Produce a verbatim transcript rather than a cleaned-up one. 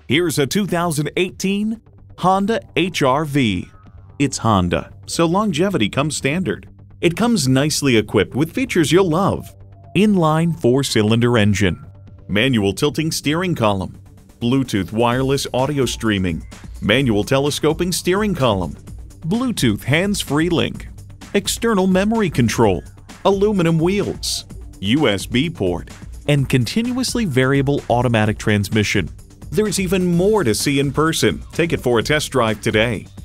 Here's a two thousand eighteen Honda H R V. It's Honda, so longevity comes standard. It comes nicely equipped with features you'll love. Inline four-cylinder engine, manual tilting steering column, Bluetooth wireless audio streaming, manual telescoping steering column, Bluetooth hands-free link, external memory control, aluminum wheels, U S B port, and continuously variable automatic transmission. There's even more to see in person. Take it for a test drive today.